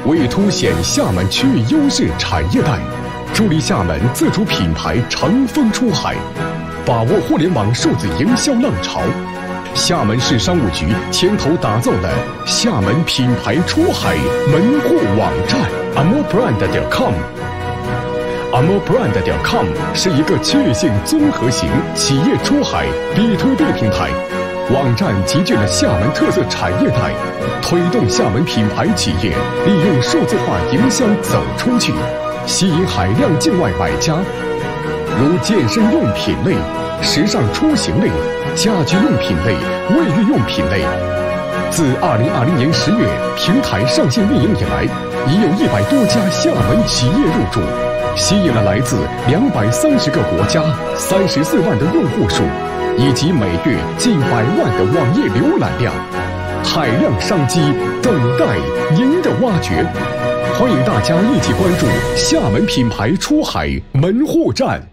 为凸显厦门区域优势产业带，助力厦门自主品牌乘风出海，把握互联网数字营销浪潮。厦门市商务局牵头打造了厦门品牌出海门户网站 amorebrand.com。amorebrand.com 是一个区域性综合型企业出海 B2B 平台。网站集聚了厦门特色产业带，推动厦门品牌企业利用数字化营销走出去，吸引海量境外买家，如健身用品类、时尚出行类、家居用品类、卫浴用品类。自2020年10月平台上线运营以来，已有100多家厦门企业入驻，吸引了来自230个国家34万的用户数，以及每月近100万的网页浏览量，海量商机等待您的挖掘。欢迎大家一起关注厦门品牌出海门户站。